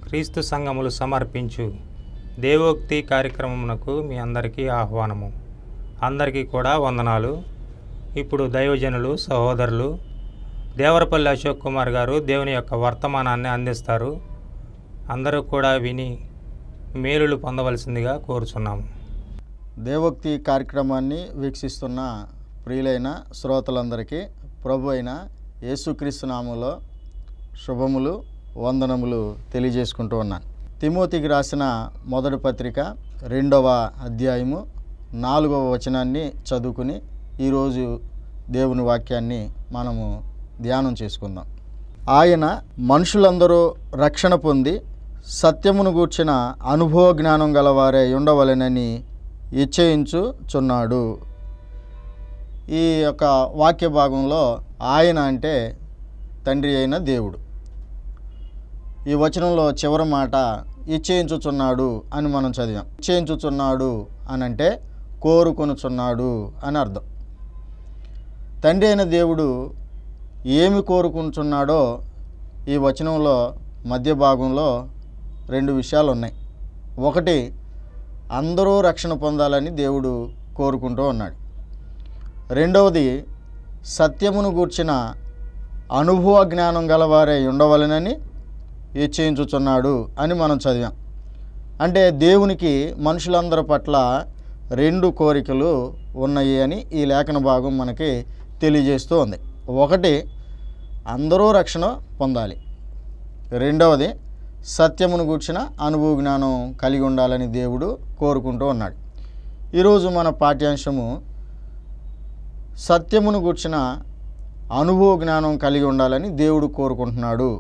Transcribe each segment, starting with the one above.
క్రీస్తు సంఘములు సమర్పించు దేవోక్తి కార్యక్రమమునకు మీ అందరికీ ఆహ్వానము. అందరికీ కూడా వందనాలు. ఇప్పుడు దైవజనులు సహోదరులు దేవరపల్లి అశోక్ కుమార్ గారు దేవుని యొక్క వర్తమానాన్ని అందిస్తారు. అందరూ కూడా విని మేలులు పొందవలసిందిగా కోరుచున్నాము. దేవోక్తి కార్యక్రమాన్ని వీక్షిస్తున్న ప్రియులైన శ్రోతలందరికీ ప్రభు అయిన యేసుక్రీస్తు నామములో శుభములు వందనములు తెలియజేసుకుంటూ ఉన్నాను. తిమోతికి రాసిన మొదటి పత్రిక 2వ అధ్యాయము 4వ వచనాన్ని చదువుకుని ఈరోజు దేవుని వాక్యాన్ని మనము ధ్యానం చేసుకుందాం. ఆయన మనుషులందరూ రక్షణ పొంది సత్యమును గూర్చిన అనుభవ జ్ఞానం గలవారే ఉండవలెనని ఇచ్చయించుచున్నాడు. ఈ యొక్క వాక్య భాగంలో ఆయన అంటే తండ్రి అయిన దేవుడు. ఈ వచనంలో చివరి మాట ఇచ్చేయించుచున్నాడు అని మనం చదివాం. ఇచ్చేయించుచున్నాడు అని అంటే కోరుకొనుచున్నాడు అని అర్థం. తండ్రి అయిన దేవుడు ఏమి కోరుకుంటున్నాడో ఈ వచనంలో మధ్య భాగంలో 2 విషయాలు ఉన్నాయి. ఒకటి, అందరూ రక్షణ పొందాలని దేవుడు కోరుకుంటూ ఉన్నాడు. రెండవది, సత్యమును గూర్చిన అనుభవ జ్ఞానం గలవారే ఉండవలెనని ఇచ్చేయించుచున్నాడు అని మనం చదివాం. అంటే దేవునికి మనుషులందరి పట్ల 2 కోరికలు ఉన్నాయి అని ఈ లేఖన భాగం మనకి తెలియజేస్తూ ఉంది. ఒకటి, అందరూ రక్షణ పొందాలి. రెండవది, సత్యమును గూర్చిన అనుభవ జ్ఞానం కలిగి ఉండాలని దేవుడు కోరుకుంటూ ఉన్నాడు. ఈరోజు మన పాఠ్యాంశము సత్యమును గూర్చిన అనుభవ జ్ఞానం కలిగి ఉండాలని దేవుడు కోరుకుంటున్నాడు.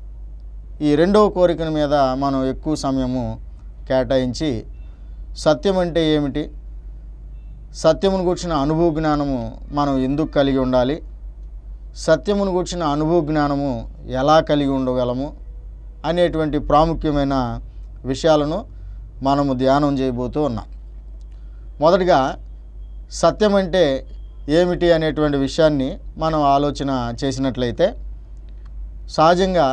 ఈ 2వ కోరిక మీద మనం ఎక్కువ సమయము కేటాయించి సత్యం అంటే ఏమిటి, సత్యమును గూర్చిన అనుభవ జ్ఞానము మనం ఎందుకు కలిగి ఉండాలి, సత్యమును గూర్చిన అనుభవ జ్ఞానము ఎలా కలిగి ఉండగలము అనేటువంటి ప్రాముఖ్యమైన విషయాలను మనము ధ్యానం చేయబోతూ ఉన్నాం. మొదటిగా సత్యం అంటే ఏమిటి అనేటువంటి విషయాన్ని మనం ఆలోచన చేసినట్లయితే, సహజంగా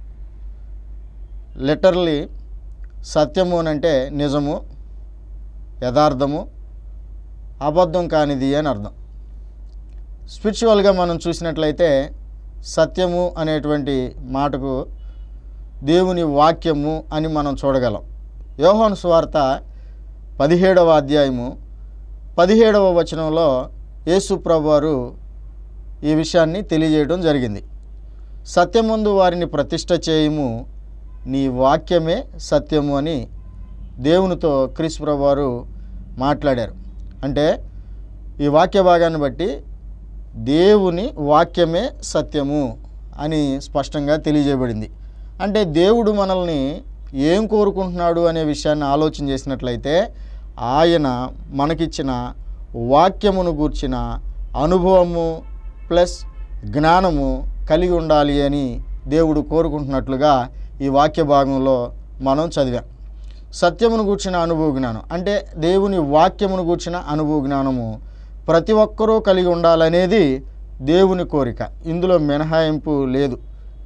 లిటరలీ సత్యము అంటే నిజము, యథార్థము, అబద్ధం కానిది అని అర్థం. స్పిరిచువల్గా మనం చూసినట్లయితే సత్యము అనేటువంటి మాటకు దేవుని వాక్యము అని మనం చూడగలం. యోహాను సువార్త 17వ అధ్యాయము 17వ వచనంలో యేసు ప్రభువారు ఈ విషయాన్ని తెలియజేయడం జరిగింది. సత్యమందు వారిని ప్రతిష్ఠ చేయుము, నీ వాక్యమే సత్యము అని దేవునితో క్రీస్తు ప్రభువారు మాట్లాడారు. అంటే ఈ వాక్య భాగాన్ని బట్టి దేవుని వాక్యమే సత్యము అని స్పష్టంగా తెలియజేయబడింది. అంటే దేవుడు మనల్ని ఏం కోరుకుంటున్నాడు అనే విషయాన్ని ఆలోచన చేసినట్లయితే, ఆయన మనకిచ్చిన వాక్యమును గూర్చిన అనుభవము ప్లస్ జ్ఞానము కలిగి ఉండాలి అని దేవుడు కోరుకుంటున్నట్లుగా ఈ వాక్య భాగంలో మనం చదివాం. సత్యమును గూర్చిన అనుభవ జ్ఞానం అంటే దేవుని వాక్యమును గూర్చిన అనుభవ జ్ఞానము ప్రతి ఒక్కరూ కలిగి ఉండాలనేది దేవుని కోరిక. ఇందులో మినహాయింపు లేదు.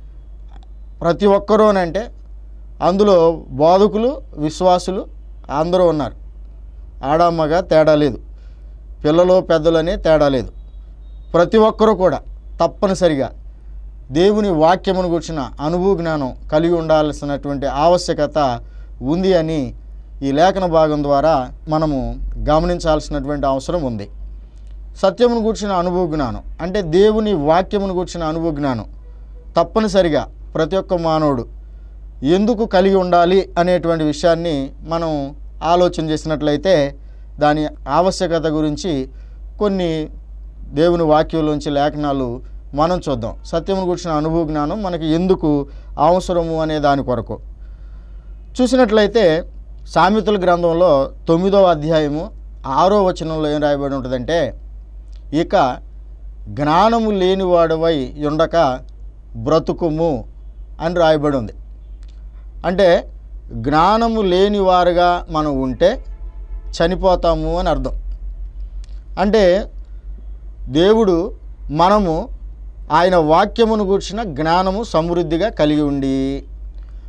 ప్రతి ఒక్కరూనంటే అందులో బోధకులు, విశ్వాసులు అందరూ ఉన్నారు. ఆడమ్మగ తేడా లేదు, పిల్లలు పెద్దలనే తేడా లేదు. ప్రతి ఒక్కరూ కూడా తప్పనిసరిగా దేవుని వాక్యమును గురించిన అనుభవ జ్ఞానం కలిగి ఉండాల్సినటువంటి ఆవశ్యకత ఉంది అని ఈ లేఖన భాగం ద్వారా మనము గమనించాల్సినటువంటి అవసరం ఉంది. సత్యమును గురించిన అనుభవ జ్ఞానం అంటే దేవుని వాక్యమును గురించిన అనుభవ జ్ఞానం తప్పనిసరిగా ప్రతి ఒక్క మానవుడు ఎందుకు కలిగి ఉండాలి అనేటువంటి విషయాన్ని మనం ఆలోచన చేసినట్లయితే దాని ఆవశ్యకత గురించి కొన్ని దేవుని వాక్యంలోంచి లేఖనాలు మనం చూద్దాం. సత్యమును గురించిన అనుభవ జ్ఞానం మనకి ఎందుకు అవసరము అనే దాని కొరకు చూసినట్లయితే సామెతల గ్రంథంలో 9వ అధ్యాయము 6వ వచనంలో ఏం రాయబడి ఉంటుందంటే, ఇక జ్ఞానము లేనివాడవై ఉండక బ్రతుకుము అని రాయబడి ఉంది. అంటే జ్ఞానము లేనివారుగా మనం ఉంటే చనిపోతాము అని అర్థం. అంటే దేవుడు మనము ఆయన వాక్యమును గూర్చిన జ్ఞానము సమృద్ధిగా కలిగి ఉండి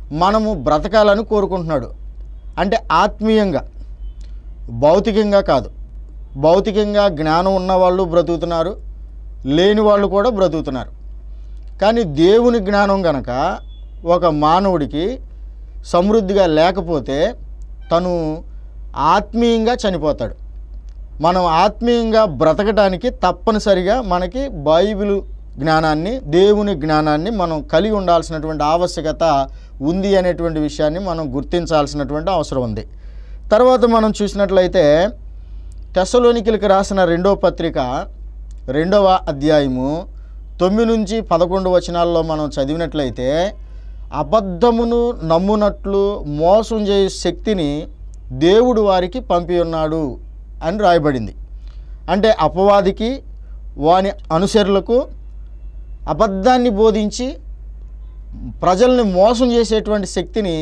మనము బ్రతకాలని కోరుకుంటున్నాడు. అంటే ఆత్మీయంగా, భౌతికంగా కాదు. భౌతికంగా జ్ఞానం ఉన్నవాళ్ళు బ్రతుకుతున్నారు, లేని వాళ్ళు కూడా బ్రతుకుతున్నారు. కానీ దేవుని జ్ఞానం గనక ఒక మానవుడికి సమృద్ధిగా లేకపోతే తను ఆత్మీయంగా చనిపోతాడు. మనం ఆత్మీయంగా బ్రతకడానికి తప్పనిసరిగా మనకి బైబిల్ జ్ఞానాన్ని, దేవుని జ్ఞానాన్ని మనం కలిగి ఉండాల్సినటువంటి ఆవశ్యకత ఉంది అనేటువంటి విషయాన్ని మనం గుర్తించాల్సినటువంటి అవసరం ఉంది. తర్వాత మనం చూసినట్లయితే తెస్సలోనికీయులకు రాసిన 2వ పత్రిక 2వ అధ్యాయము 9 నుంచి 11 వచనాల్లో మనం చదివినట్లయితే అబద్ధమును నమ్మునట్లు మోసం చేసే శక్తిని దేవుడు వారికి పంపి ఉన్నాడు అని రాయబడింది. అంటే అపవాదికి, వాని అనుచరులకు అబద్ధాన్ని బోధించి ప్రజల్ని మోసం చేసేటువంటి శక్తిని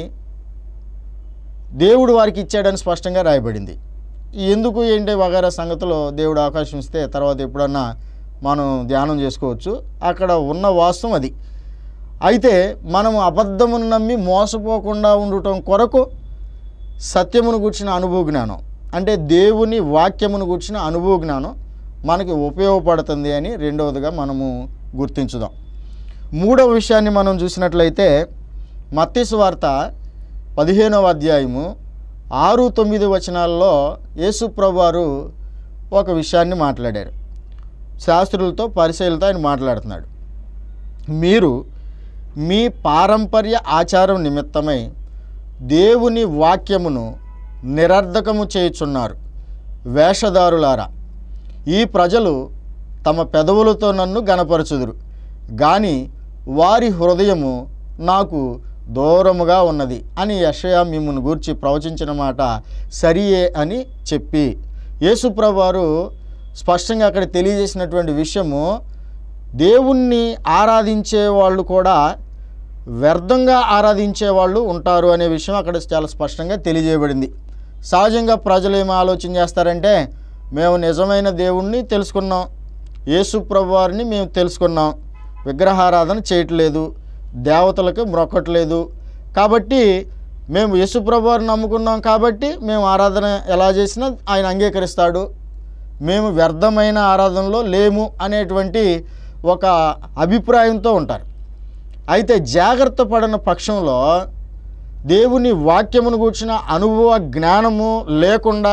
దేవుడు వారికి ఇచ్చాడని స్పష్టంగా రాయబడింది. ఎందుకు ఏంటి వగైరా సంగతిలో దేవుడు అవకాశం ఇస్తే తర్వాత ఎప్పుడన్నా మనం ధ్యానం చేసుకోవచ్చు. అక్కడ ఉన్న వాస్తవం అది. అయితే మనము అబద్ధమును నమ్మి మోసపోకుండా ఉండటం కొరకు సత్యమును గూర్చిన అనుభవ జ్ఞానం, అంటే దేవుని వాక్యమును గూర్చిన అనుభవ జ్ఞానం మనకి ఉపయోగపడుతుంది అని రెండవదిగా మనము గుర్తించుదాం. మూడవ విషయాన్ని మనం చూసినట్లయితే మత్తయి సువార్త 15వ అధ్యాయము 6-9 వచనాల్లో యేసు ప్రభువారు ఒక విషయాన్ని మాట్లాడారు. శాస్త్రులతో, పరిసయ్యులతో ఆయన మాట్లాడుతున్నాడు. మీరు మీ పారంపర్య ఆచారం నిమిత్తమై దేవుని వాక్యమును నిరర్ధకము చేయుచున్నారు. వేషధారులారా, ఈ ప్రజలు తమ పెదవులతో నన్ను గనపరచుదురు, గాని వారి హృదయము నాకు దూరముగా ఉన్నది అని యెషయా మిమ్మును గూర్చి ప్రవచించిన మాట సరియే అని చెప్పి, యేసుప్రభువారు స్పష్టంగా అక్కడ తెలియజేసినటువంటి విషయము, దేవుణ్ణి ఆరాధించే వాళ్ళు కూడా వ్యర్థంగా ఆరాధించే వాళ్ళు ఉంటారు అనే విషయం అక్కడ చాలా స్పష్టంగా తెలియజేయబడింది. సహజంగా ప్రజలు ఏమి ఆలోచన చేస్తారంటే, మేము నిజమైన దేవుణ్ణి తెలుసుకున్నాం, యేసు ప్రభువారిని మేము తెలుసుకున్నాం, విగ్రహారాధన చేయట్లేదు, దేవతలకు మ్రొక్కట్లేదు, కాబట్టి మేము యేసు ప్రభువారిని నమ్ముకున్నాం కాబట్టి మేము ఆరాధన ఎలా చేసినా ఆయన అంగీకరిస్తాడు, మేము వ్యర్థమైన ఆరాధనలో లేము అనేటువంటి ఒక అభిప్రాయంతో ఉంటారు. అయితే జాగ్రత్త పడిన పక్షంలో దేవుని వాక్యమును గూర్చిన అనుభవ జ్ఞానము లేకుండా,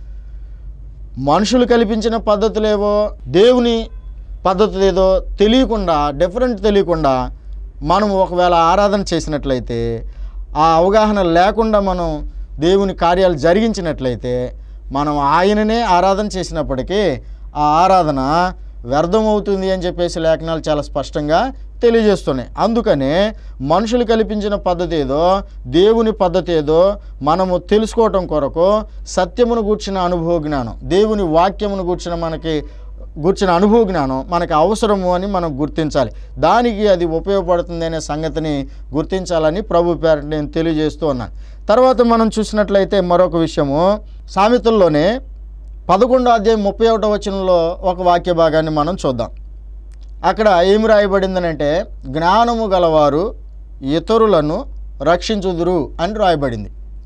మనుషులు కల్పించిన పద్ధతులేవో దేవుని పద్ధతులు ఏదో తెలియకుండా, డిఫరెంట్ తెలియకుండా మనం ఒకవేళ ఆరాధన చేసినట్లయితే, ఆ అవగాహన లేకుండా మనం దేవుని కార్యాలు జరిగించినట్లయితే, మనం ఆయననే ఆరాధన చేసినప్పటికీ ఆ ఆరాధన వ్యర్థమవుతుంది అని చెప్పేసి లేఖనాలు చాలా స్పష్టంగా తెలియజేస్తున్నాయి. అందుకనే మనుషులు కల్పించిన పద్ధతి ఏదో, దేవుని పద్ధతి ఏదో మనము తెలుసుకోవటం కొరకు సత్యమును గూర్చిన అనుభవ జ్ఞానం, దేవుని వాక్యమును గూర్చిన అనుభవ జ్ఞానం మనకు అవసరము అని మనం గుర్తించాలి. దానికి అది ఉపయోగపడుతుంది అనే సంగతిని గుర్తించాలని ప్రభు పేరట నేను తెలియజేస్తూ ఉన్నాను. తర్వాత మనం చూసినట్లయితే మరొక విషయము, సామెతల్లోనే 11వ అధ్యాయం 31వ వచనంలో ఒక వాక్య భాగాన్ని మనం చూద్దాం. అక్కడ ఏమి రాయబడిందనంటే, జ్ఞానము గలవారు ఇతరులను రక్షించుదురు అని రాయబడింది.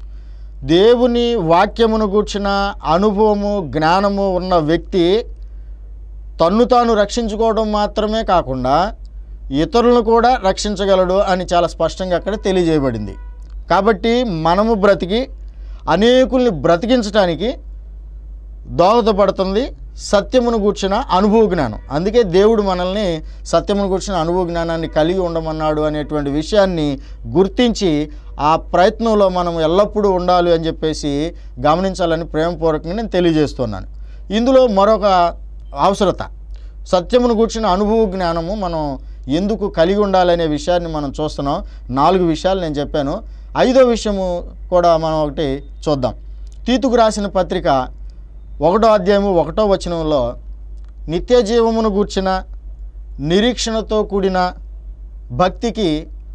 దేవుని వాక్యమును గూర్చిన అనుభవము, జ్ఞానము ఉన్న వ్యక్తి తన్ను తాను రక్షించుకోవడం మాత్రమే కాకుండా ఇతరులను కూడా రక్షించగలడు అని చాలా స్పష్టంగా అక్కడ తెలియజేయబడింది. కాబట్టి మనము బ్రతికి అనేకుల్ని బ్రతికించడానికి దోహదపడుతుంది సత్యమును గూర్చిన అనుభవ జ్ఞానం. అందుకే దేవుడు మనల్ని సత్యమును గూర్చిన అనుభవ జ్ఞానాన్ని కలిగి ఉండమన్నాడు అనేటువంటి విషయాన్ని గుర్తించి ఆ ప్రయత్నంలో మనం ఎల్లప్పుడూ ఉండాలి అని చెప్పేసి గమనించాలని ప్రేమపూర్వకంగా నేను తెలియజేస్తున్నాను. ఇందులో మరొక అవసరత, సత్యమును గూర్చిన అనుభవ జ్ఞానము మనం ఎందుకు కలిగి ఉండాలనే విషయాన్ని మనం చూస్తున్నాం. 4 విషయాలు నేను చెప్పాను. 5వ విషయము కూడా మనం ఒకటి చూద్దాం. తీతుకు రాసిన పత్రిక 1వ అధ్యాయము 1వ వచనంలో నిత్య జీవమును గూర్చిన నిరీక్షణతో కూడిన భక్తికి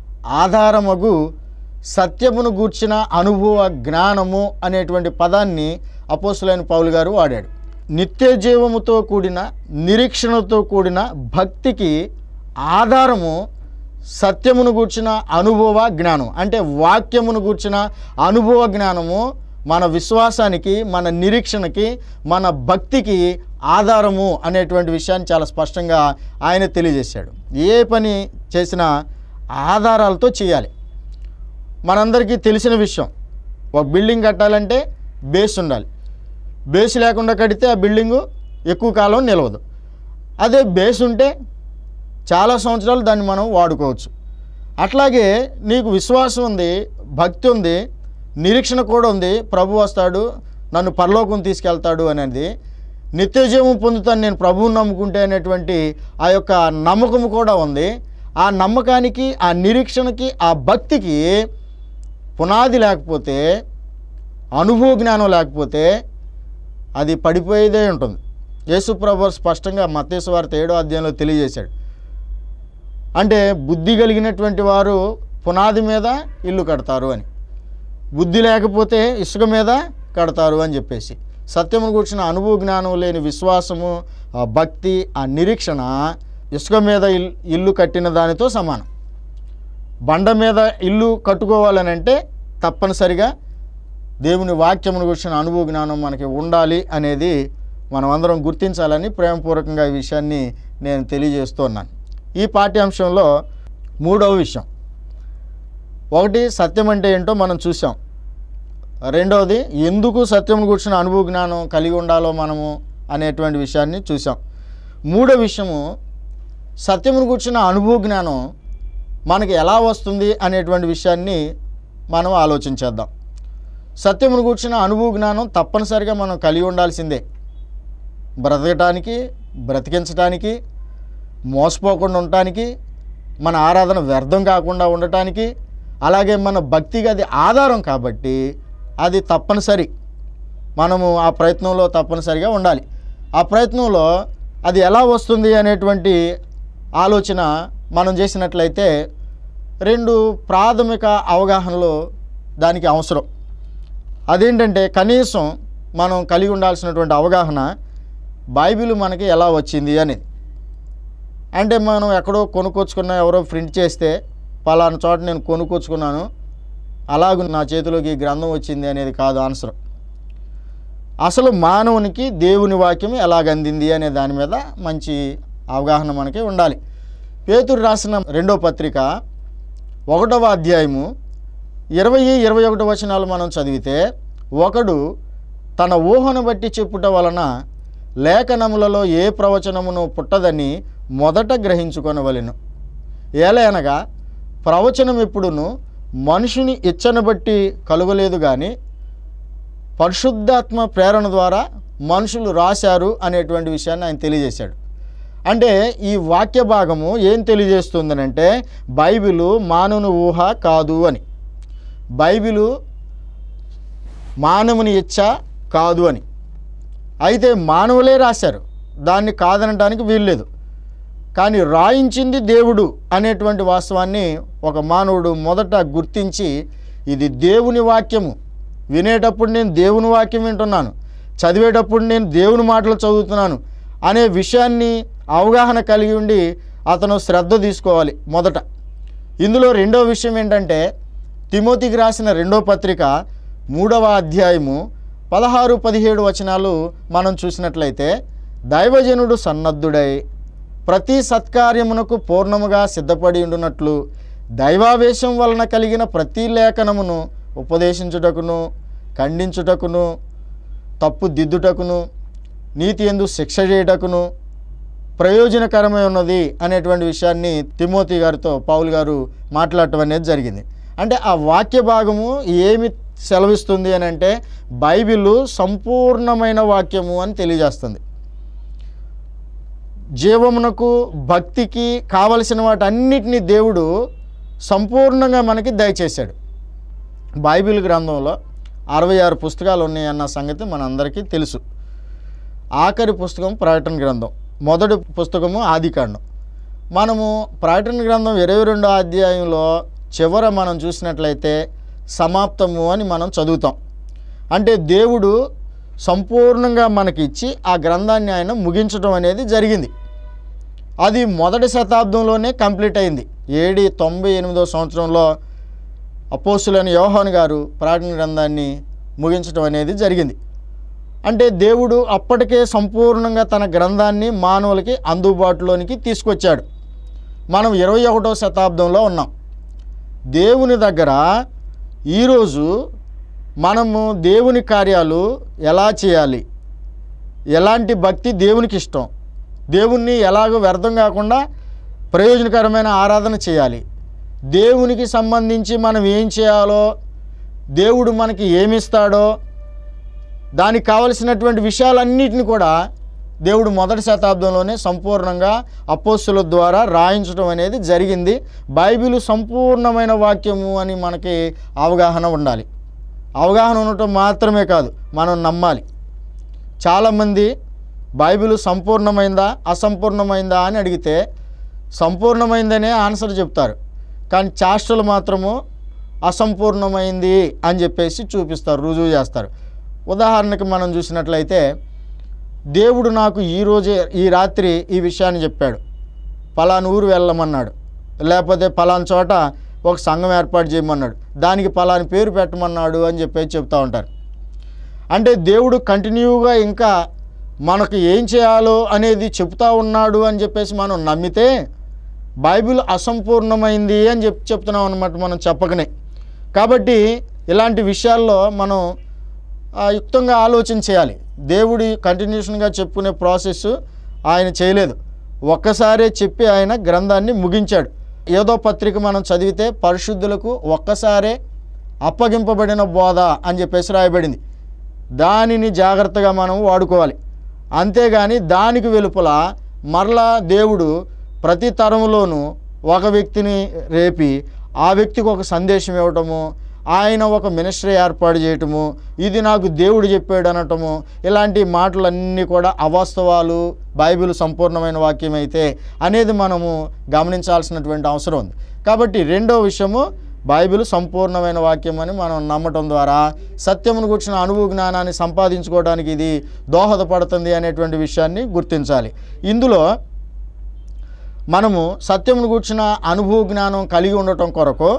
ఆధారమగు సత్యమును గూర్చిన అనుభవ జ్ఞానము అనేటువంటి పదాన్ని అపోస్తలుడైన పౌలు గారు వాడాడు. నిత్య జీవముతో కూడిన నిరీక్షణతో కూడిన భక్తికి ఆధారము సత్యమును గూర్చిన అనుభవ జ్ఞానం, అంటే వాక్యమును గూర్చిన అనుభవ జ్ఞానము మన విశ్వాసానికి, మన నిరీక్షణకి, మన భక్తికి ఆధారము అనేటువంటి విషయాన్ని చాలా స్పష్టంగా ఆయన తెలియజేశాడు. ఏ పని చేసినా ఆధారాలతో చేయాలి. మనందరికీ తెలిసిన విషయం, ఒక బిల్డింగ్ కట్టాలంటే బేస్ ఉండాలి. బేస్ లేకుండా కడితే ఆ బిల్డింగు ఎక్కువ కాలం నిలవదు. అదే బేస్ ఉంటే చాలా సంవత్సరాలు దాన్ని మనం వాడుకోవచ్చు. అట్లాగే నీకు విశ్వాసం ఉంది, భక్తి ఉంది, నిరీక్షణ కూడా ఉంది. ప్రభు వస్తాడు, నన్ను పరలోకం తీసుకెళ్తాడు అనేది, నిత్యజీవం పొందుతాను నేను ప్రభువుని నమ్ముకుంటే అనేటువంటి ఆ యొక్క నమ్మకం కూడా ఉంది. ఆ నమ్మకానికి, ఆ నిరీక్షణకి, ఆ భక్తికి పునాది లేకపోతే, అనుభవ జ్ఞానం లేకపోతే అది పడిపోయేదే ఉంటుంది. యేసు ప్రభువు స్పష్టంగా మత్తయి సువార్త 7వ అధ్యాయంలో తెలియజేశాడు. అంటే బుద్ధి కలిగినటువంటి వారు పునాది మీద ఇల్లు కడతారు అని, బుద్ధి లేకపోతే ఇసుక మీద కడతారు అని చెప్పేసి. సత్యమును కూర్చున్న అనుభవ జ్ఞానం లేని విశ్వాసము, ఆ భక్తి, ఆ నిరీక్షణ ఇసుక మీద ఇల్లు కట్టిన దానితో సమానం. బండ మీద ఇల్లు కట్టుకోవాలని అంటే తప్పనిసరిగా దేవుని వాక్యమును కూర్చున్న అనుభవ జ్ఞానం మనకి ఉండాలి అనేది మనం అందరం గుర్తించాలని ప్రేమపూర్వకంగా ఈ విషయాన్ని నేను తెలియజేస్తున్నాను. ఈ పాఠ్యాంశంలో 3వ విషయం, ఒకటి సత్యం అంటే ఏంటో మనం చూసాం. రెండవది ఎందుకు సత్యం కూర్చున్న అనుభవ జ్ఞానం కలిగి ఉండాలో మనము అనేటువంటి విషయాన్ని చూసాం. 3వ విషయము, సత్యమును కూర్చున్న అనుభవ జ్ఞానం మనకి ఎలా వస్తుంది అనేటువంటి విషయాన్ని మనం ఆలోచించేద్దాం. సత్యమును కూర్చున్న అనుభవ జ్ఞానం తప్పనిసరిగా మనం కలిగి ఉండాల్సిందే. బ్రతకటానికి, బ్రతికించడానికి, మోసపోకుండా ఉండటానికి, మన ఆరాధన వ్యర్థం కాకుండా ఉండటానికి, అలాగే మన భక్తికి అది ఆధారం కాబట్టి అది తప్పనిసరి. మనము ఆ ప్రయత్నంలో తప్పనిసరిగా ఉండాలి. ఆ ప్రయత్నంలో అది ఎలా వస్తుంది అనేటువంటి ఆలోచన మనం చేసినట్లయితే 2 ప్రాథమిక అవగాహనలు దానికి అవసరం. అదేంటంటే కనీసం మనం కలిగి ఉండాల్సినటువంటి అవగాహన, బైబిల్ మనకి ఎలా వచ్చింది అనేది. అంటే మనం ఎక్కడో కొనుక్కొచ్చుకున్న, ఎవరో ప్రింట్ చేస్తే పలానా చోట నేను కొనుక్కొచ్చుకున్నాను, అలాగూ నా చేతిలోకి గ్రంథం వచ్చింది అనేది కాదు ఆన్సర్. అసలు మానవునికి దేవుని వాక్యం ఎలాగందింది అనే దాని మీద మంచి అవగాహన మనకి ఉండాలి. పేతురు రాసిన 2వ పత్రిక 1వ అధ్యాయము 20-21 వచనాలు మనం చదివితే, ఒకడు తన ఊహను బట్టి చెప్పుట వలన లేఖనములలో ఏ ప్రవచనమును పుట్టదని మొదట గ్రహించుకొనవలెను. ఏలయనగా ప్రవచనం ఎప్పుడును మనుషుని ఇచ్చను బట్టి కలుగలేదు కానీ పరిశుద్ధాత్మ ప్రేరణ ద్వారా మనుషులు రాశారు అనేటువంటి విషయాన్ని ఆయన తెలియజేశాడు. అంటే ఈ వాక్య భాగము ఏం తెలియజేస్తుందనంటే, బైబిలు మానవుని ఊహ కాదు అని, బైబిలు మానవుని ఇచ్చ కాదు అని. అయితే మానవులే రాశారు, దాన్ని కాదనడానికి వీల్లేదు. కానీ రాయించింది దేవుడు అనేటువంటి వాస్తవాన్ని ఒక మానవుడు మొదట గుర్తించి, ఇది దేవుని వాక్యము, వినేటప్పుడు నేను దేవుని వాక్యం వింటున్నాను, చదివేటప్పుడు నేను దేవుని మాటలు చదువుతున్నాను అనే విషయాన్ని అవగాహన కలిగి ఉండి అతను శ్రద్ధ తీసుకోవాలి మొదట. ఇందులో 2వ విషయం ఏంటంటే, తిమోతికి రాసిన 2వ పత్రిక 3వ అధ్యాయము 16-17 వచనాలు మనం చూసినట్లయితే, దైవజనుడు సన్నద్ధుడై ప్రతి సత్కార్యమునకు పూర్ణముగా సిద్ధపడి ఉండునట్లు దైవావేశం వలన కలిగిన ప్రతి లేఖనమును ఉపదేశించుటకును, ఖండించుటకును, తప్పు దిద్దుటకును, నీతి యందు శిక్ష చేయుటకును ప్రయోజనకరమై ఉన్నది అనేటువంటి విషయాన్ని తిమోతి గారితో పౌలు గారు మాట్లాడటం అనేది జరిగింది. అంటే ఆ వాక్య భాగము ఏమి సెలవిస్తుంది అని అంటే, బైబిల్ సంపూర్ణమైన వాక్యము అని తెలియజేస్తుంది. జీవమునకు, భక్తికి కావలసిన వాటన్నిటినీ దేవుడు సంపూర్ణంగా మనకి దయచేశాడు. బైబిల్ గ్రంథంలో 66 పుస్తకాలు ఉన్నాయన్న సంగతి మనందరికీ తెలుసు. ఆఖరి పుస్తకం ప్రకటన గ్రంథం, మొదటి పుస్తకము ఆదికాండం. మనము ప్రకటన గ్రంథం 22వ అధ్యాయంలో చివర మనం చూసినట్లయితే సమాప్తము అని మనం చదువుతాం. అంటే దేవుడు సంపూర్ణంగా మనకి ఇచ్చి ఆ గ్రంథాన్ని ఆయన ముగించడం అనేది జరిగింది. అది మొదటి శతాబ్దంలోనే కంప్లీట్ అయింది. AD 98వ సంవత్సరంలో అపోస్తులైన యోహాను గారు ప్రకటన గ్రంథాన్ని ముగించడం అనేది జరిగింది. అంటే దేవుడు అప్పటికే సంపూర్ణంగా తన గ్రంథాన్ని మానవులకి అందుబాటులోనికి తీసుకొచ్చాడు. మనం 21వ శతాబ్దంలో ఉన్నాం. దేవుని దగ్గర ఈరోజు మనము దేవుని కార్యాలు ఎలా చేయాలి, ఎలాంటి భక్తి దేవునికి ఇష్టం, దేవుణ్ణి ఎలాగో వ్యర్థం కాకుండా ప్రయోజనకరమైన ఆరాధన చేయాలి, దేవునికి సంబంధించి మనం ఏం చేయాలో, దేవుడు మనకి ఏమిస్తాడో, దానికి కావలసినటువంటి విషయాలన్నిటిని కూడా దేవుడు మొదటి శతాబ్దంలోనే సంపూర్ణంగా అపోస్తుల ద్వారా రాయించడం అనేది జరిగింది. బైబిల్ సంపూర్ణమైన వాక్యము అని మనకి అవగాహన ఉండాలి. అవగాహన ఉండటం మాత్రమే కాదు, మనం నమ్మాలి. చాలామంది బైబిల్ సంపూర్ణమైందా అసంపూర్ణమైందా అని అడిగితే సంపూర్ణమైందనే ఆన్సర్ చెప్తారు, కానీ చేష్టలు మాత్రము అసంపూర్ణమైంది అని చెప్పేసి చూపిస్తారు, రుజువు చేస్తారు. ఉదాహరణకి మనం చూసినట్లయితే దేవుడు నాకు ఈ రాత్రి ఈ విషయాన్ని చెప్పాడు, పలానా ఊరు వెళ్ళమన్నాడు, లేకపోతే పలానా చోట ఒక సంఘం ఏర్పాటు చేయమన్నాడు, దానికి పలాని పేరు పెట్టమన్నాడు అని చెప్పేసి చెప్తూ ఉంటారు. అంటే దేవుడు కంటిన్యూగా ఇంకా మనకు ఏం చేయాలో అనేది చెప్తా ఉన్నాడు అని చెప్పేసి మనం నమ్మితే బైబిల్ అసంపూర్ణమైంది అని చెప్తున్నాం అన్నమాట, మనం చెప్పకనే. కాబట్టి ఇలాంటి విషయాల్లో మనం యుక్తంగా ఆలోచన చేయాలి. దేవుడి కంటిన్యూషన్గా చెప్పుకునే ప్రాసెస్ ఆయన చేయలేదు, ఒక్కసారే చెప్పి ఆయన గ్రంథాన్ని ముగించాడు. ఏదో పత్రిక మనం చదివితే పరిశుద్ధులకు ఒక్కసారే అప్పగింపబడిన బోధ అని చెప్పేసి రాయబడింది. దానిని జాగ్రత్తగా మనం వాడుకోవాలి. అంతేగాని దానికి వెలుపల మరలా దేవుడు ప్రతి తరంలోనూ ఒక వ్యక్తిని రేపి ఆ వ్యక్తికి ఒక సందేశం ఇవ్వటము, ఆయన ఒక మినిస్ట్రీ ఏర్పాటు చేయటము, ఇది నాకు దేవుడు చెప్పాడు అనటము, ఇలాంటి మాటలన్నీ కూడా అవాస్తవాలు. బైబిల్ సంపూర్ణమైన వాక్యం అయితే అనేది మనము గమనించాల్సినటువంటి అవసరం ఉంది. కాబట్టి రెండో విషయము, బైబిల్ సంపూర్ణమైన వాక్యం అని మనం నమ్మటం ద్వారా సత్యమును గురించిన అనుభవ జ్ఞానాన్ని సంపాదించుకోవడానికి ఇది దోహదపడుతుంది అనేటువంటి విషయాన్ని గుర్తించాలి. ఇందులో మనము సత్యమును గురించిన అనుభవ జ్ఞానం కలిగి ఉండటం కొరకు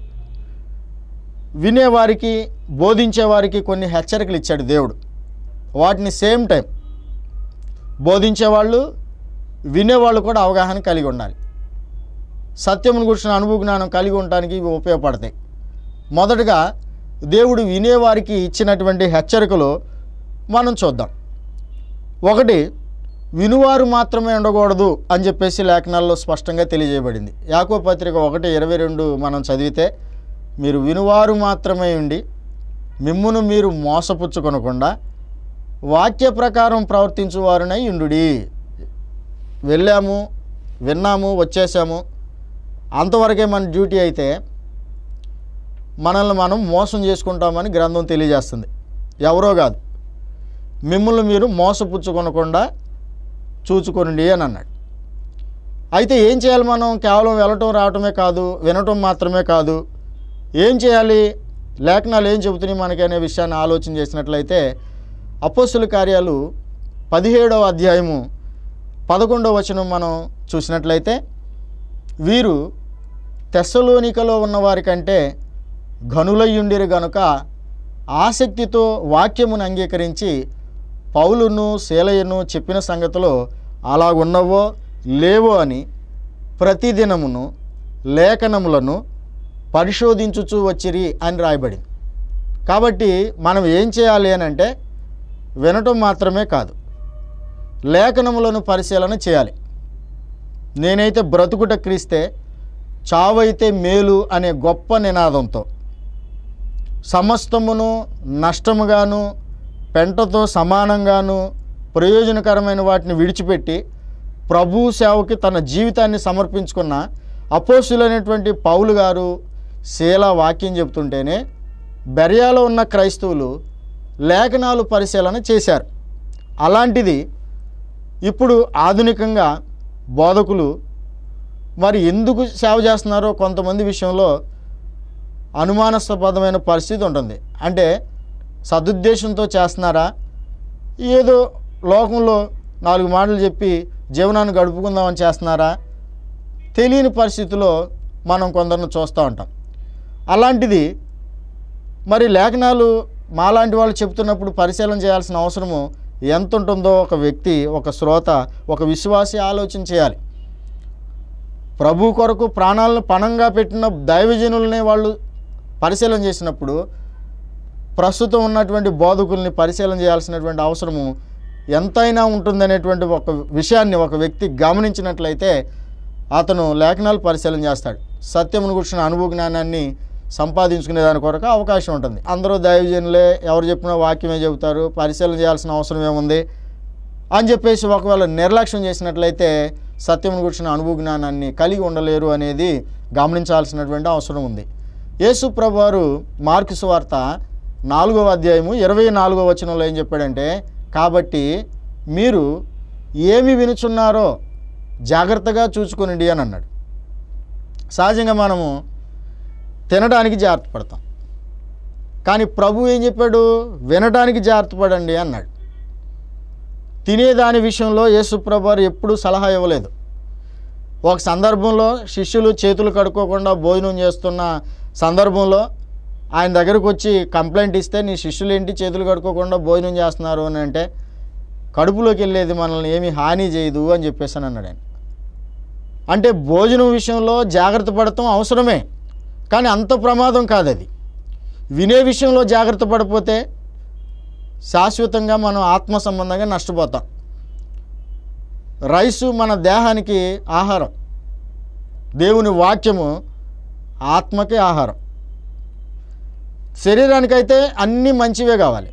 వినేవారికి బోధించేవారికి కొన్ని హెచ్చరికలు ఇచ్చాడు దేవుడు. వాటిని సేమ్ టైం బోధించేవాళ్ళు వినేవాళ్ళు కూడా అవగాహన కలిగి ఉండాలి. సత్యమును గురించిన అనుభవ జ్ఞానం కలిగి ఉండటానికి ఇవి ఉపయోగపడతాయి. మొదటగా దేవుడు వినేవారికి ఇచ్చినటువంటి హెచ్చరికలు మనం చూద్దాం. ఒకటి, వినువారు మాత్రమే ఉండకూడదు అని చెప్పేసి లేఖనాల్లో స్పష్టంగా తెలియజేయబడింది. యాకోబు పత్రిక 1:22 మనం చదివితే, మీరు వినువారు మాత్రమే ఉండి మిమ్మును మీరు మోసపుచ్చుకొనకుండా వాక్య ప్రకారం ప్రవర్తించువారునై ఉండుడి. వెళ్ళాము, విన్నాము, వచ్చేసాము, అంతవరకే మన డ్యూటీ అయితే మనల్ని మనం మోసం చేసుకుంటామని గ్రంథం తెలియజేస్తుంది. ఎవరో కాదు, మిమ్మల్ని మీరు మోసపుచ్చుకొనకుండా చూచుకొనండి అని అన్నాడు. అయితే ఏం చేయాలి? మనం కేవలం వెళ్ళటం రావటమే కాదు, వినటం మాత్రమే కాదు, ఏం చేయాలి, లేఖనాలు ఏం చెబుతున్నాయి మనకి అనే విషయాన్ని ఆలోచన చేసినట్లయితే అపోస్తుల కార్యాలు 17వ అధ్యాయము 11వ వచనం మనం చూసినట్లయితే, వీరు తెస్సలోనికలో ఉన్నవారి కంటే ఘనులయ్యుండిరు గనుక ఆసక్తితో వాక్యమును అంగీకరించి పౌలును శీలయును చెప్పిన సంగతులు అలాగున్నవో లేవో అని ప్రతిదినమును లేఖనములను పరిశోధించుచూ వచ్చిరి అని రాయబడింది. కాబట్టి మనం ఏం చేయాలి అని అంటే వినటం మాత్రమే కాదు, లేఖనములను పరిశీలన చేయాలి. నేనైతే బ్రతుకుట క్రీస్తే, చావైతే మేలు అనే గొప్ప నినాదంతో సమస్తమును నష్టముగాను పెంటతో సమానంగాను ప్రయోజనకరమైన వాటిని విడిచిపెట్టి ప్రభు సేవకి తన జీవితాన్ని సమర్పించుకున్న అపోస్తులైనటువంటి పౌలు గారు శీల వాక్యం చెబుతుంటేనే బెరయాలో ఉన్న క్రైస్తవులు లేఖనాలు పరిశీలన చేశారు. అలాంటిది ఇప్పుడు ఆధునికంగా బోధకులు మరి ఎందుకు సేవ చేస్తున్నారో కొంతమంది విషయంలో అనుమానాస్పదమైన పరిస్థితి ఉంటుంది. అంటే సదుద్దేశంతో చేస్తున్నారా, ఏదో లోకంలో 4 మాటలు చెప్పి జీవనాన్ని గడుపుకుందామని చేస్తున్నారా, తెలియని పరిస్థితిలో మనం కొందరిని చూస్తూ ఉంటాం. అలాంటిది మరి లేఖనాలు మాలాంటి వాళ్ళు చెప్తున్నప్పుడు పరిశీలన చేయాల్సిన అవసరము ఎంత ఉంటుందో ఒక వ్యక్తి, ఒక శ్రోత, ఒక విశ్వాసి ఆలోచన చేయాలి. ప్రభు కొరకు ప్రాణాలను పణంగా పెట్టిన దైవజనులనే వాళ్ళు పరిశీలన చేసినప్పుడు ప్రస్తుతం ఉన్నటువంటి బోధకుల్ని పరిశీలన చేయాల్సినటువంటి అవసరము ఎంతైనా ఉంటుందనేటువంటి ఒక విషయాన్ని ఒక వ్యక్తి గమనించినట్లయితే అతను లేఖనాలు పరిశీలన చేస్తాడు. సత్యమును గురించిన అనుభవ జ్ఞానాన్ని సంపాదించుకునే దాని కొరకు అవకాశం ఉంటుంది. అందరూ దైవజనులే, ఎవరు చెప్పినా వాక్యమే చెబుతారు, పరిశీలన చేయాల్సిన అవసరం ఏముంది అని చెప్పేసి ఒకవేళ నిర్లక్ష్యం చేసినట్లయితే సత్యమును గురించిన అనుభవ జ్ఞానాన్ని కలిగి ఉండలేరు అనేది గమనించాల్సినటువంటి అవసరం ఉంది. యేసు ప్రభువారు మార్కు సువార్త 4వ అధ్యాయము 24వ వచనంలో ఏం చెప్పాడంటే, కాబట్టి మీరు ఏమి వినుచున్నారో జాగ్రత్తగా చూసుకొనిడి అని అన్నాడు. సహజంగా మనము తినడానికి జాగ్రత్త పడతాం, కానీ ప్రభు ఏం చెప్పాడు? వినడానికి జాగ్రత్త పడండి అన్నాడు. తినేదాని విషయంలో యేసు ప్రభువారు ఎప్పుడూ సలహా ఇవ్వలేదు. ఒక సందర్భంలో శిష్యులు చేతులు కడుక్కోకుండా భోజనం చేస్తున్న సందర్భంలో ఆయన దగ్గరకు వచ్చి కంప్లైంట్ ఇస్తే, నీ శిష్యులు ఏంటి చేతులు కడుక్కోకుండా భోజనం చేస్తున్నారు అని అంటే, కడుపులోకి వెళ్ళేది మనల్ని ఏమీ హాని చేయదు అని చెప్పేసాను అన్నాడు ఆయన. అంటే భోజనం విషయంలో జాగ్రత్త పడటం అవసరమే, కానీ అంత ప్రమాదం కాదు అది. వినే విషయంలో జాగ్రత్త పడిపోతే శాశ్వతంగా మనం ఆత్మ సంబంధంగా నష్టపోతాం. రైసు మన దేహానికి ఆహారం, దేవుని వాక్యము ఆత్మకి ఆహారం. శరీరానికైతే అన్నీ మంచివే కావాలి.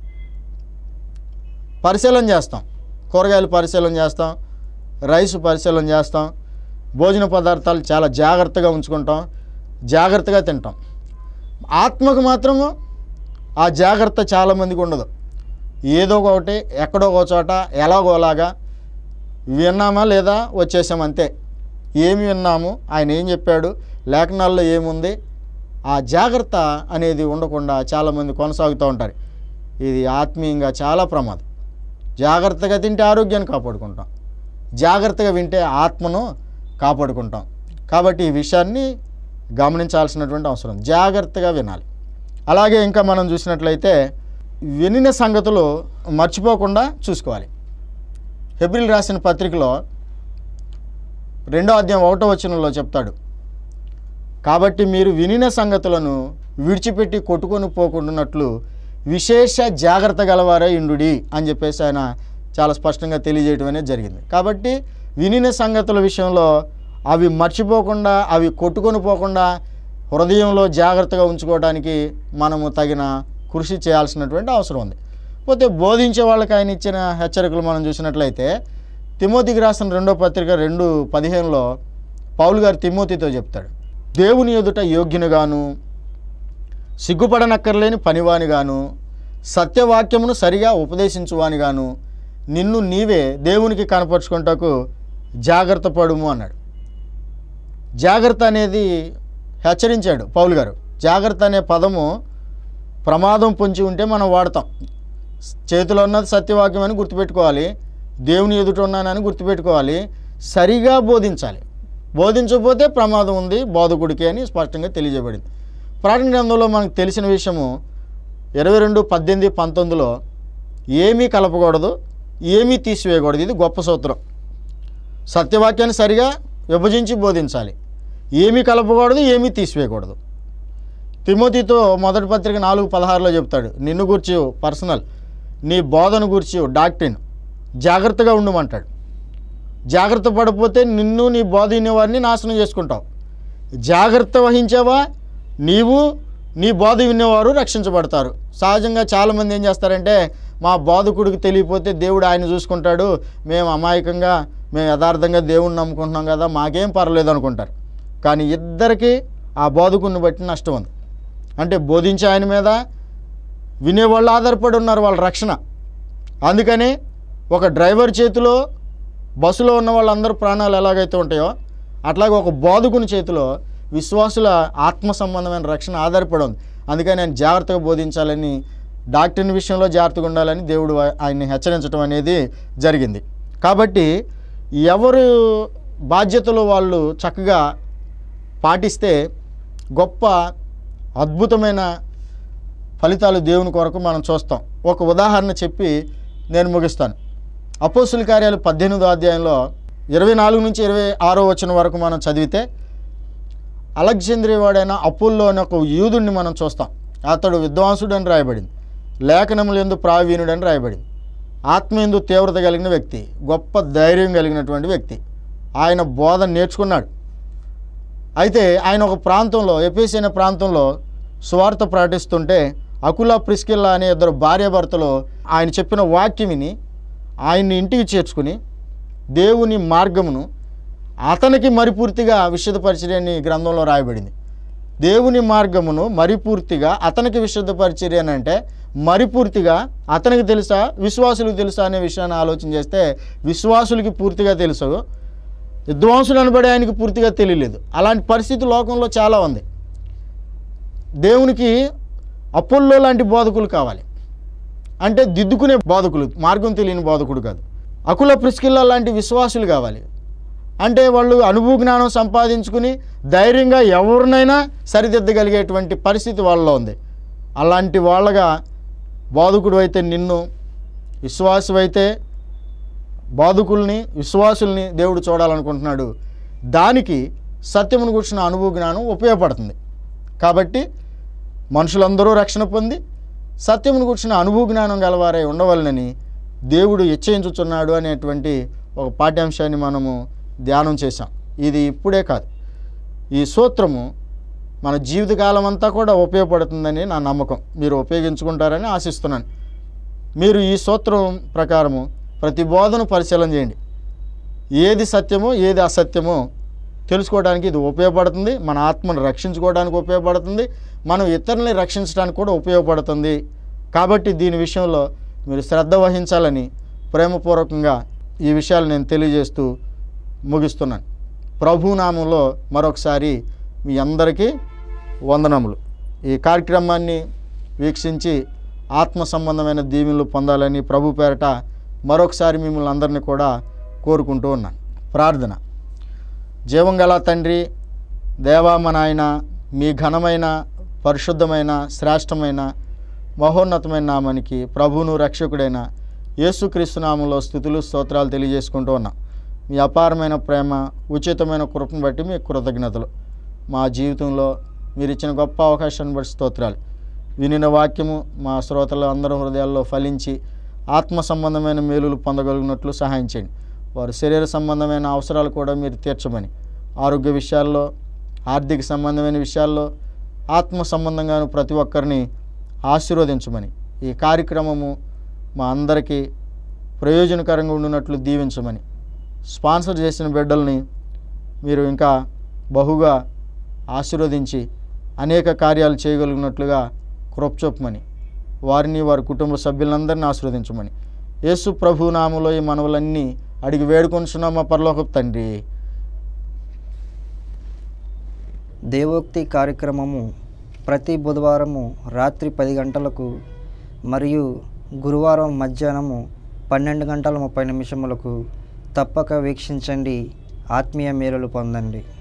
పరిశీలన చేస్తాం, కూరగాయలు పరిశీలన చేస్తాం, రైసు పరిశీలన చేస్తాం, భోజన పదార్థాలు చాలా జాగ్రత్తగా ఉంచుకుంటాం, జాగ్రత్తగా తింటాం. ఆత్మకు మాత్రము ఆ జాగ్రత్త చాలామందికి ఉండదు. ఏదో ఒకటి ఎక్కడో ఒక చోట ఎలాగోలాగా విన్నామా లేదా వచ్చేసామంతే. ఏమి విన్నాము, ఆయన ఏం చెప్పాడు, లేఖనాల్లో ఏముంది, ఆ జాగ్రత్త అనేది ఉండకుండా చాలామంది కొనసాగుతూ ఉంటారు. ఇది ఆత్మీయంగా చాలా ప్రమాదం. జాగ్రత్తగా తింటే ఆరోగ్యాన్ని కాపాడుకుంటాం, జాగ్రత్తగా వింటే ఆత్మను కాపాడుకుంటాం. కాబట్టి ఈ విషయాన్ని గమనించాల్సినటువంటి అవసరం, జాగ్రత్తగా వినాలి. అలాగే ఇంకా మనం చూసినట్లయితే వినిన సంగతులు మర్చిపోకుండా చూసుకోవాలి. హెబ్రీయులకు రాసిన పత్రికలో 2వ అధ్యాయం 1వ వచనంలో చెప్తాడు, కాబట్టి మీరు వినిన సంగతులను విడిచిపెట్టి కొట్టుకొని పోకుండానట్లు విశేష జాగ్రత్త గలవారై ఉండుడి అని చెప్పేసి ఆయన చాలా స్పష్టంగా తెలియజేయడం అనేది జరిగింది. కాబట్టి వినిన సంగతుల విషయంలో అవి మర్చిపోకుండా, అవి కొట్టుకొని పోకుండా హృదయంలో జాగ్రత్తగా ఉంచుకోవడానికి మనము తగిన కృషి చేయాల్సినటువంటి అవసరం ఉంది. పోతే బోధించే వాళ్ళకి ఆయన ఇచ్చిన హెచ్చరికలు మనం చూసినట్లయితే తిమోతికి రాసిన 2వ పత్రిక 2:15లో పౌలు గారు తిమోతితో చెప్తాడు, దేవుని ఎదుట యోగ్యునిగాను, సిగ్గుపడనక్కర్లేని పనివానిగాను, సత్యవాక్యమును సరిగా ఉపదేశించువానిగాను నిన్ను నీవే దేవునికి కనపరుచుకుంటకు జాగ్రత్త పడుము అన్నాడు. జాగ్రత్త అనేది హెచ్చరించాడు పౌలు గారు. జాగ్రత్త అనే పదము ప్రమాదం పొంచి ఉంటే మనం వాడతాం. చేతిలో ఉన్నది సత్యవాక్యం అని గుర్తుపెట్టుకోవాలి, దేవుని ఎదుట ఉన్నానని గుర్తుపెట్టుకోవాలి, సరిగా బోధించాలి. బోధించకపోతే ప్రమాదం ఉంది బోధకుడికి అని స్పష్టంగా తెలియజేయబడింది. ప్రకటన గ్రంథంలో మనకు తెలిసిన విషయము 22:18-19లో ఏమీ కలపకూడదు, ఏమీ తీసివేయకూడదు. ఇది గొప్ప సూత్రం. సత్యవాక్యాన్ని సరిగా విభజించి బోధించాలి, ఏమీ కలపకూడదు, ఏమీ తీసివేయకూడదు. తిమోతితో మొదటి పత్రిక 4:16లో చెప్తాడు, నిన్ను గూర్చి పర్సనల్, నీ బోధన గూర్చి డాక్ట్రిన్ జాగ్రత్తగా ఉండమంటాడు. జాగ్రత్త పడిపోతే నిన్ను నీ బోధ వినేవారిని నాశనం చేసుకుంటావు. జాగ్రత్త వహించావా, నీవు నీ బోధ వినేవారు రక్షించబడతారు. సహజంగా చాలామంది ఏం చేస్తారంటే, మా బోధకుడికి తెలియపోతే దేవుడు ఆయన చూసుకుంటాడు, మేము అమాయకంగా, మేము యథార్థంగా దేవుడిని నమ్ముకుంటున్నాం కదా, మాకేం పర్లేదు అనుకుంటారు. కానీ ఇద్దరికీ ఆ బోధకుడిని బట్టి నష్టం ఉంది. అంటే బోధించే ఆయన మీద వినేవాళ్ళు ఆధారపడి ఉన్నారు వాళ్ళ రక్షణ. అందుకని ఒక డ్రైవర్ చేతిలో బస్సులో ఉన్న వాళ్ళందరూ ప్రాణాలు ఎలాగైతే ఉంటాయో అట్లాగే ఒక బోధకుని చేతిలో విశ్వాసుల ఆత్మ సంబంధమైన రక్షణ ఆధారపడి ఉంది. అందుకని ఆయన జాగ్రత్తగా బోధించాలని, డాక్టర్ని విషయంలో జాగ్రత్తగా ఉండాలని దేవుడు ఆయన్ని హెచ్చరించడం అనేది జరిగింది. కాబట్టి ఎవరు బాధ్యతలు వాళ్ళు చక్కగా పాటిస్తే గొప్ప అద్భుతమైన ఫలితాలు దేవుని కొరకు మనం చూస్తాం. ఒక ఉదాహరణ చెప్పి నేను ముగిస్తాను. అపోస్తుల కార్యాలు 18వ అధ్యాయంలో 24 నుంచి 26వ వచనం వరకు మనం చదివితే అలెగ్జాంద్రియా వాడైన అపోల్లో అనే ఒక యూదుడిని మనం చూస్తాం. అతడు విద్వాంసుడు అని రాయబడింది, లేఖనములు యందు ప్రావీణుడు అని రాయబడింది, ఆత్మయందు తీవ్రత కలిగిన వ్యక్తి, గొప్ప ధైర్యం కలిగినటువంటి వ్యక్తి. ఆయన బోధ నేర్చుకున్నాడు. అయితే ఆయన ఒక ప్రాంతంలో, ఎఫెసు అనే ప్రాంతంలో సువార్త ప్రకటిస్తుంటే అకుల ప్రిస్కిల్లా అనే ఇద్దరు భార్యాభర్తలు ఆయన చెప్పిన వాక్యం విని ఆయన్ని ఇంటికి చేర్చుకుని దేవుని మార్గమును అతనికి మరిపూర్తిగా విశుద్ధపరిచిరని గ్రంథంలో రాయబడింది. దేవుని మార్గమును మరిపూర్తిగా అతనికి విశుద్ధపరిచిరి అని అంటే మరిపూర్తిగా అతనికి తెలుసా, విశ్వాసులకు తెలుసా అనే విషయాన్ని ఆలోచన చేస్తే విశ్వాసులకి పూర్తిగా తెలుసు, విద్వాంసులు అనబడే ఆయనకి పూర్తిగా తెలియలేదు. అలాంటి పరిస్థితి లోకంలో చాలా ఉంది. దేవునికి అపోల్లో లాంటి బోధకులు కావాలి, అంటే దిద్దుకునే బోధకులు, మార్గం తెలియని బోధకుడు కాదు. అకుల ప్రిస్కిల్లా లాంటి విశ్వాసులు కావాలి, అంటే వాళ్ళు అనుభవ జ్ఞానం సంపాదించుకుని ధైర్యంగా ఎవరినైనా సరిదిద్దగలిగేటువంటి పరిస్థితి వాళ్ళలో ఉంది. అలాంటి వాళ్ళగా బోధకుడు అయితే నిన్ను, విశ్వాసమైతే బోధకుల్ని, విశ్వాసుల్ని దేవుడు చూడాలనుకుంటున్నాడు. దానికి సత్యమును కూర్చున్న అనుభవ జ్ఞానం ఉపయోగపడుతుంది. కాబట్టి మనుషులందరూ రక్షణ పొంది సత్యమును కూర్చున్న అనుభవ జ్ఞానం గలవారై ఉండవాలని దేవుడు ఇచ్చయించుచున్నాడు అనేటువంటి ఒక పాఠ్యాంశాన్ని మనము ధ్యానం చేశాం. ఇది ఇప్పుడే కాదు, ఈ సూత్రము మన జీవితకాలం అంతా కూడా ఉపయోగపడుతుందని నా నమ్మకం. మీరు ఉపయోగించుకుంటారని ఆశిస్తున్నాను. మీరు ఈ సూత్రం ప్రకారము ప్రతి బోధను పరిశీలన చేయండి. ఏది సత్యమో ఏది అసత్యమో తెలుసుకోవడానికి ఇది ఉపయోగపడుతుంది. మన ఆత్మను రక్షించుకోవడానికి ఉపయోగపడుతుంది, మనం ఇతరులని రక్షించడానికి కూడా ఉపయోగపడుతుంది. కాబట్టి దీని విషయంలో మీరు శ్రద్ధ వహించాలని ప్రేమపూర్వకంగా ఈ విషయాలు నేను తెలియజేస్తూ ముగిస్తున్నాను. ప్రభునామంలో మరొకసారి మీ అందరికీ వందనములు. ఈ కార్యక్రమాన్ని వీక్షించి ఆత్మ సంబంధమైన దీవెనలు పొందాలని ప్రభు పేరట మరొకసారి మిమ్మల్ని అందరినీ కూడా కోరుకుంటూ ఉన్నాను. ప్రార్థన. జీవం గల తండ్రి, దేవా మా నాయన, మీ ఘనమైన, పరిశుద్ధమైన, శ్రేష్టమైన, మహోన్నతమైన నామానికి, ప్రభువును రక్షకుడైన యేసుక్రీస్తు నామంలో స్తుతులు స్తోత్రాలు తెలియజేసుకుంటూ ఉన్నాం. మీ అపారమైన ప్రేమ, ఉచితమైన కృపను బట్టి మీ కృతజ్ఞతలు. మా జీవితంలో మీరు ఇచ్చిన గొప్ప అవకాశాన్ని బట్టి స్తోత్రాలు. వినిన వాక్యము మా శ్రోతలు అందరి హృదయాల్లో ఫలించి ఆత్మ సంబంధమైన మేలులు పొందగలిగినట్లు సహాయం చేయండి. వారి శరీర సంబంధమైన అవసరాలు కూడా మీరు తీర్చమని, ఆరోగ్య విషయాల్లో, ఆర్థిక సంబంధమైన విషయాల్లో, ఆత్మ సంబంధంగాను ప్రతి ఒక్కరిని ఆశీర్వదించమని, ఈ కార్యక్రమము మా అందరికీ ప్రయోజనకరంగా ఉండినట్లు దీవించమని, స్పాన్సర్ చేసిన బిడ్డల్ని మీరు ఇంకా బహుగా ఆశీర్వదించి అనేక కార్యాలు చేయగలిగినట్లుగా కృపచొప్పమని, వారిని వారి కుటుంబ సభ్యులందరినీ ఆశీర్వదించమని యేసు ప్రభు నామములో ఈ మనవులన్నీ అడిగి వేడుకొనుచున్నాం మా పరలోకపు తండ్రి. దేవోక్తి కార్యక్రమము ప్రతి బుధవారము రాత్రి 10 గంటలకు మరియు గురువారం మధ్యాహ్నము 12:30 తప్పక వీక్షించండి. ఆత్మీయ మేలులు పొందండి.